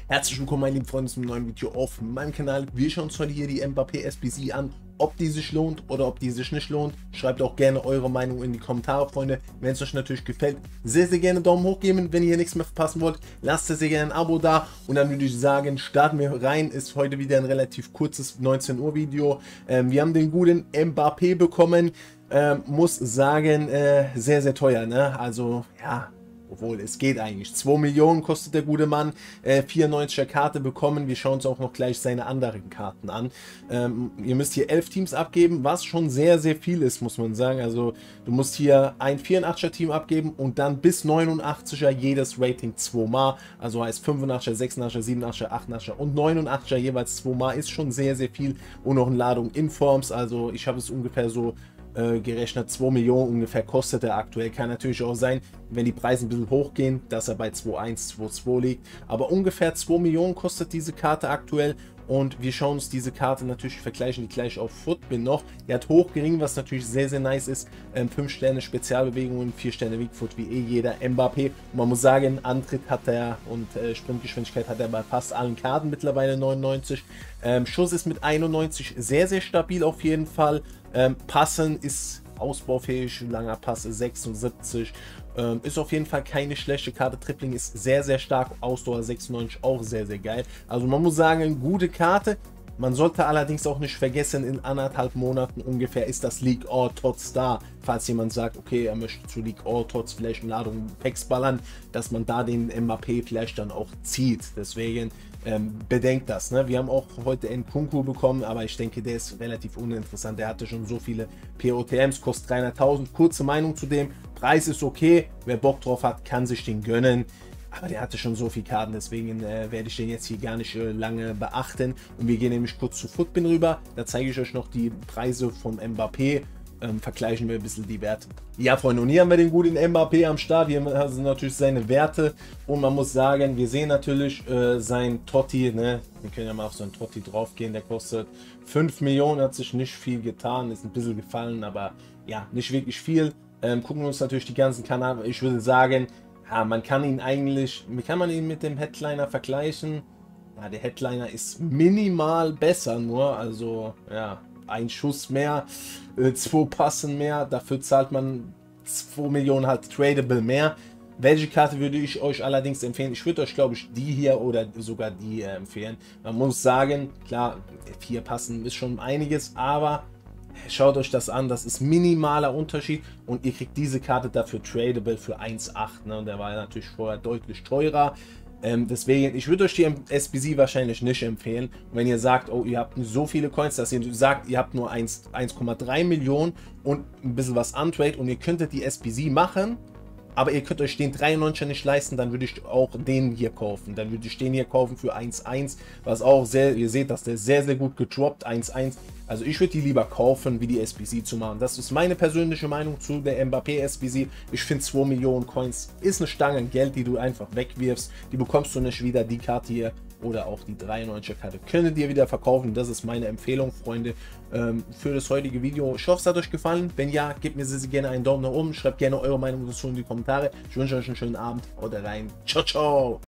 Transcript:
Herzlich willkommen, meine lieben Freunde, zum neuen Video auf meinem Kanal. Wir schauen uns heute hier die Mbappé SBC an. Ob die sich lohnt oder ob die sich nicht lohnt, schreibt auch gerne eure Meinung in die Kommentare, Freunde. Wenn es euch natürlich gefällt, sehr, sehr gerne Daumen hoch geben. Wenn ihr hier nichts mehr verpassen wollt, lasst sehr gerne ein Abo da. Und dann würde ich sagen, starten wir rein. Ist heute wieder ein relativ kurzes 19 Uhr Video. Wir haben den guten Mbappé bekommen. Muss sagen, sehr, sehr teuer, ne? Also, ja. Obwohl, es geht eigentlich. 2 Millionen kostet der gute Mann. 94er Karte bekommen. Wir schauen uns auch noch gleich seine anderen Karten an. Ihr müsst hier 11 Teams abgeben, was schon sehr, sehr viel ist, muss man sagen. Also, du musst hier ein 84er Team abgeben und dann bis 89er jedes Rating 2 Mal. Also heißt 85er, 86er, 87er, 88er und 89er jeweils 2 Mal. Ist schon sehr, sehr viel. Und noch eine Ladung Informs. Also, ich habe es ungefähr so gerechnet, 2 Millionen ungefähr kostet er aktuell. Kann natürlich auch sein, wenn die Preise ein bisschen hochgehen, dass er bei 2,1, 2,2 liegt. Aber ungefähr 2 Millionen kostet diese Karte aktuell. Und wir schauen uns diese Karte natürlich, vergleichen die gleich auf Footbin noch. Der hat hochgering, was natürlich sehr, sehr nice ist. 5 Sterne Spezialbewegungen, 4 Sterne Weakfoot wie jeder Mbappé. Und man muss sagen, Antritt hat er und Sprintgeschwindigkeit hat er bei fast allen Karten mittlerweile 99. Schuss ist mit 91 sehr, sehr stabil auf jeden Fall. Passen ist ausbaufähig, langer Pass 76. Ist auf jeden Fall keine schlechte Karte. Tripling ist sehr, sehr stark. Ausdauer 96 auch sehr, sehr geil. Also man muss sagen, eine gute Karte. Man sollte allerdings auch nicht vergessen, in 1,5 Monaten ungefähr ist das League All Tots da. Falls jemand sagt, okay, er möchte zu League All Tots vielleicht eine Ladung Packs ballern, dass man da den Mbappé vielleicht dann auch zieht. Deswegen bedenkt das. Ne? Wir haben auch heute Nkunku bekommen, aber ich denke, der ist relativ uninteressant. Der hatte schon so viele POTMs, kostet 300.000. Kurze Meinung zu dem. Preis ist okay. Wer Bock drauf hat, kann sich den gönnen. Aber der hatte schon so viele Karten, deswegen werde ich den jetzt hier gar nicht lange beachten. Und wir gehen nämlich kurz zu Footbin rüber. Da zeige ich euch noch die Preise vom Mbappé. Vergleichen wir ein bisschen die Werte. Ja, Freunde, und hier haben wir den guten Mbappé am Start. Hier sind natürlich seine Werte. Und man muss sagen, wir sehen natürlich sein Totti. Ne? Wir können ja mal auf so einen Totti drauf gehen. Der kostet 5 Millionen, hat sich nicht viel getan. Ist ein bisschen gefallen, aber ja, nicht wirklich viel. Gucken wir uns natürlich die ganzen Kanäle. Ich würde sagen, ja, man kann ihn mit dem Headliner vergleichen. Ja, der Headliner ist minimal besser nur, also ja, ein Schuss mehr, 2 Passen mehr, dafür zahlt man 2 Millionen halt tradable mehr. Welche Karte würde ich euch allerdings empfehlen? Ich würde euch, glaube ich, die hier oder sogar die empfehlen. Man muss sagen, klar, 4 Passen ist schon einiges, aber schaut euch das an, das ist minimaler Unterschied und ihr kriegt diese Karte dafür tradable für 1,8. Ne? Und der war natürlich vorher deutlich teurer. Deswegen, ich würde euch die SBC wahrscheinlich nicht empfehlen. Und wenn ihr sagt, oh, ihr habt so viele Coins, dass ihr sagt, ihr habt nur 1,3 Millionen und ein bisschen was untrade und ihr könntet die SBC machen, aber ihr könnt euch den 93er nicht leisten, dann würde ich auch den hier kaufen. Dann würde ich den hier kaufen für 1,1, was auch sehr, ihr seht, dass der sehr, sehr gut gedroppt, 1,1. Also ich würde die lieber kaufen, wie die SBC zu machen. Das ist meine persönliche Meinung zu der Mbappé SBC. Ich finde 2 Millionen Coins ist eine Stange Geld, die du einfach wegwirfst. Die bekommst du nicht wieder, die Karte hier oder auch die 93er Karte könnt ihr wieder verkaufen. Das ist meine Empfehlung, Freunde, für das heutige Video. Ich hoffe, es hat euch gefallen. Wenn ja, gebt mir sehr, sehr gerne einen Daumen nach oben. Schreibt gerne eure Meinung dazu in die Kommentare. Ich wünsche euch einen schönen Abend. Haut rein. Ciao, ciao.